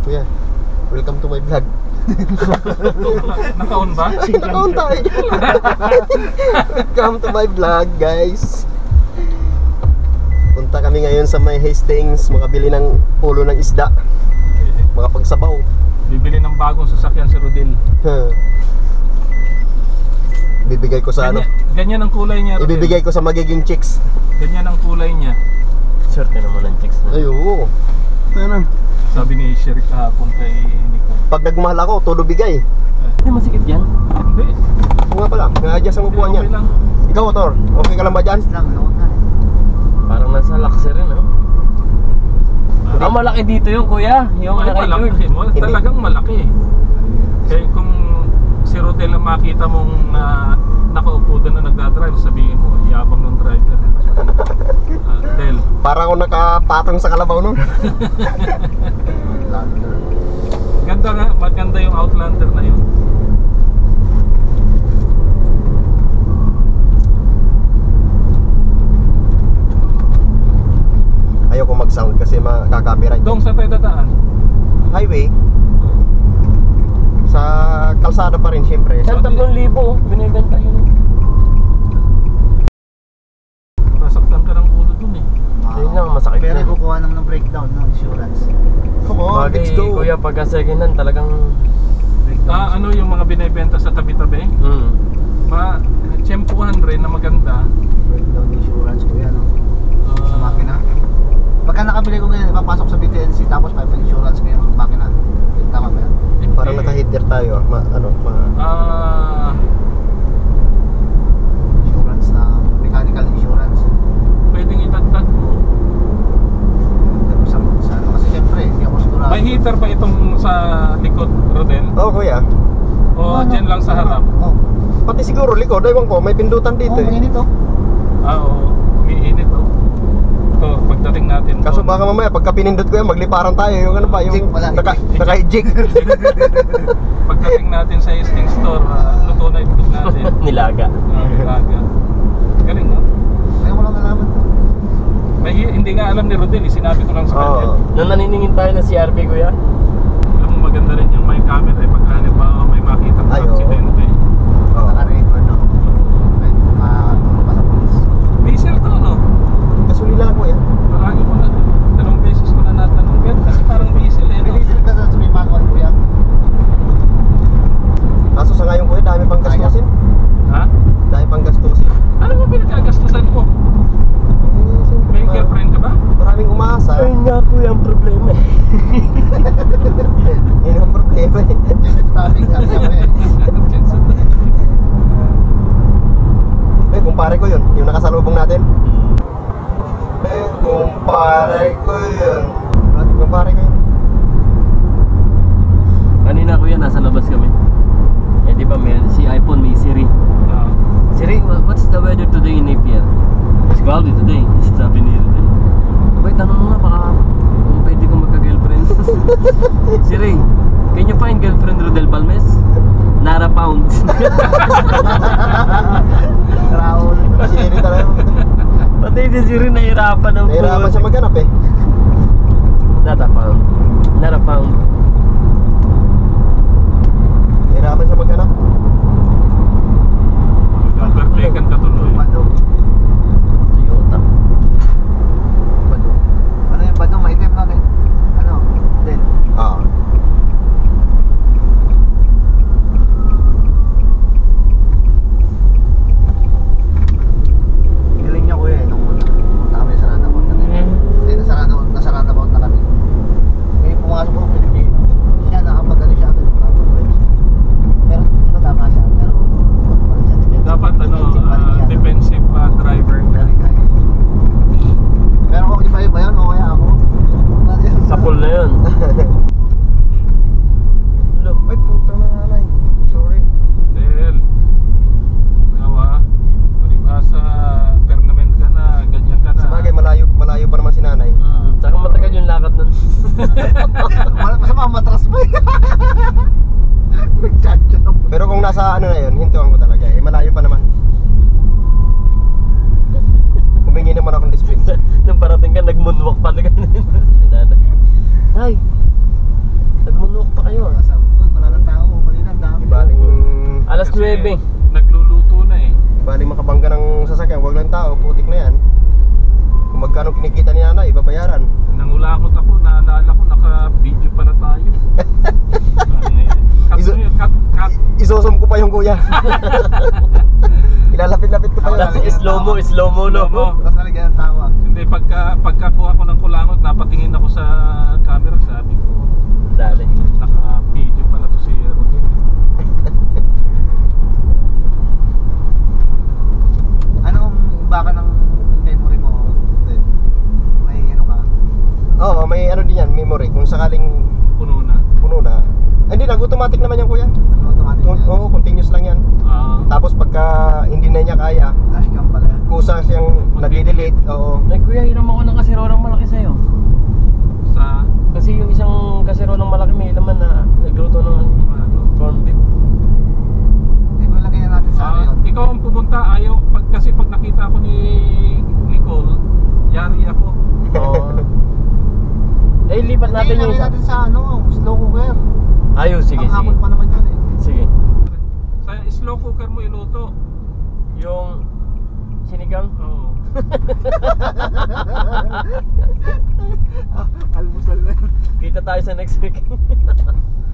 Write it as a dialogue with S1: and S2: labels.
S1: Kuya, welcome to my vlog.
S2: Naka-on ba?
S1: Naka-on tayo. Welcome to my vlog, guys. Punta kami ngayon sa may Hastings, makabili ng ulo ng isda, mga pagsabaw.
S2: Bibili ng bagong sasakyan si Rodel.
S1: Bibigay ko sa
S2: ganyan ang kulay niya, Rodel.
S1: Ibibigay ko sa magiging chicks.
S2: Ganyan ang kulay niya.
S3: Swerte naman ang chicks na.
S1: Ay, oo. Ano?
S2: Sabi ni Sherry kahapon kay Nico.
S1: Pag nagmahal ako, todo bigay.
S3: Hindi masikip yan?
S2: Hindi.
S1: Oo nga pala, nga-adjust ang upuan
S2: Okay
S1: niya.
S2: lang.
S1: Ikaw, Tor, okay ka lang ba dyan?
S3: Parang nasa luxury, no? Ang malaki dito yung kuya, yung
S2: Ay,
S3: naka-injured.
S2: malaki. Talagang malaki. Kaya kung si Rodel ang makita mong nakaupo doon na nagdadrive, sabihin mo, yabang ng driver. Del.
S1: Para ako nakapatong sa kalabaw nun.
S2: Ganda nga, maganda yung Outlander na yun.
S1: Ayoko mag-sound kasi makaka-copyright.
S2: Dong sa tayo dadaan?
S1: Highway. Sa kalsada pa rin, syempre.
S3: Saan 3,000 binibenta yun?
S2: Nasaktan ka ng ulo dun eh.
S3: Ayun lang, masakit
S4: Pero
S3: na.
S4: kukuha naman ng breakdown ng insurance.
S1: Come on, let's
S3: Bagay,
S1: go.
S3: kuya, pagka second hand talagang...
S2: Ano yung mga binibenta sa tabi-tabi? Tsempuhan rin na maganda.
S4: Breakdown insurance kuya, no? Sa makina. Pagka nakabili ko ngayon, ipapasok sa BTNC tapos may insurance ko yung makina. Tama ba yan?
S1: Parang naka-header tayo.
S4: Insurance na mechanical insurance.
S2: Pwedeng idagdag mo.
S4: Kasi syempre, hindi ako sigurado.
S2: May heater ba itong sa likod, Rodel?
S1: Oo, kuya.
S2: O dyan lang sa harap?
S4: Oo.
S1: Pati siguro likod, ewan ko, may pindutan dito
S4: Oo,
S1: eh.
S4: mainit oh.
S2: Oo, umiinit oh. Ito, pagdating natin
S1: Kaso
S2: doon.
S1: baka mamaya, pagka pinindot ko yan, magliparan tayo. Yung ano pa, yung
S4: Jig, wala.
S1: naka-jig.
S2: Pagdating natin sa Hastings store, luto na itlog natin.
S3: Nilaga.
S2: Nilaga. Galing no?
S4: Ngayon ko lang nalaman to.
S2: Hindi nga alam ni Rodel, sinabi ko lang sa kanya.
S1: Oo.
S3: Nung naniningin tayo ng CRB, kuya?
S2: Alam mo maganda rin yung may camera eh, pagka may makita ng
S1: Ay, oo.
S2: aksidente.
S1: Oo.
S4: Naka-record no. Right, pasapulis.
S2: Diesel to no?
S1: Gasolina lang kuya.
S2: Marami ko na, 2 beses ko na natanong yan kasi parang diesel eh no?
S4: Bilisip ka sa may manual kuya.
S1: Kaso sa ngayon kuya, dami pang gastusin.
S2: Ha?
S1: Dami pang gastusin.
S2: Ano ba pinagkagastusan mo? May girlfriend ka ba?
S1: Maraming umaasa.
S3: Ayun nga kuya ang problema eh.
S1: Yun ang problema eh.
S4: Traffic sabi ako eh.
S1: Eh, kumpare ko yun. Yung nakasalubong natin. Eh, kumpare ko yun. Kumpare ko yun.
S3: Kanina kuya, nasa labas kami. Eh di ba si iPhone may Siri. Siri, what's the weather today in Napier? It's cloudy today. Sabi ni Rodel. Abay, tanong mo nga baka kung pwede kong magka-girlfriend. Siri, can you find girlfriend Rodel Balmes? Nara Pound.
S4: Raul.
S1: Siri talaga.
S3: Pati si Siri nahirapan ng
S1: Nahirapan siya maghanap eh.
S3: Not a pound. Not a pound.
S1: Nahirapan siya maghanap.
S2: Overtaken ka tuloy.
S4: Badong.
S3: Toyota.
S4: Badong. Ano yung badong? Maitim na eh. Ano? Del.
S1: Ah.
S4: Galing niya kuya eh. Nung punta kami sa roundabout na din. Hindi, nasa roundabout na kami. May pumasok ko ng Pilipino. Siya nakapag-ano siya agad. Pero diba tama siya? Pero ano pa rin siya?
S2: Dapat defensive driver ka.
S4: Pero kung iba-iba yun, o kaya ako.
S3: Sa pool na yun.
S1: Ay, puta na nanay. Sorry.
S2: Del, nawa, palibhasa tournament ka na, ganyan ka na.
S1: Sabagay, malayo pa naman si nanay.
S3: Tsaka matagal yung lakad nun.
S4: Masama matras pa eh. Nag-chat-chat.
S1: Pero kung nasa ano na yun, hintuan ko talaga eh. Malayo pa naman. Humingi naman akong dispensa.
S3: Nung parating ka, nag-moonwalk pa na ganun. Ay, Alas 9.
S2: Nagluluto na eh.
S1: Bali makabangga ng sasakyan, wag lang tao, putik na yan. Kung magkano kinikita ni nanay, babayaran.
S2: Nangulangot ako, naalala ko, naka-video pala tayo. Cut mo yun, cut.
S1: Isusum ko pa yung kuya. Ilalapit-lapit ko pa yun.
S3: Slow mo, no?
S4: Tapos nalagyan ng tawag.
S2: Hindi, pagkakuha ko ng kulangot, napatingin ako sa camera, sabi ko,
S3: Dali.
S2: naka-video pala to si Rodin.
S4: Anong iba ka ng memory mo? May ano ka?
S1: Oo, may ano din yan, memory. Kung sakaling
S2: Puno na.
S1: puno na. Ay, hindi, nag-automatic naman yan kuya.
S4: Ano automatic yan?
S1: Oo, continuous lang yan. Tapos pagka hindi na niya kaya,
S4: Dashcam pala.
S1: kusa siyang nag-delete. Oo.
S3: Ay kuya, hiram ako ng kasirolang malaki sa'yo.
S2: Sa,
S3: Kasi yung isang kasirolang malaki may laman na nagluto ng
S2: ano,
S3: corn beef.
S4: Hindi ko lagyan natin sa ano yun.
S2: ikaw ang pumunta, kasi pag nakita ko ni Nicole, yari ako.
S3: Oo. Eh, lipat natin yung
S4: Lagyan
S3: isa.
S4: natin sa ano, slow cooker.
S3: Ayun, sige, sige.
S4: Panghapon pa naman yun eh.
S3: Sige.
S2: Sa slow cooker mo iluto.
S3: Yung sinigang.
S2: Oo.
S4: Almusal na yun.
S3: Kita tayo sa next week.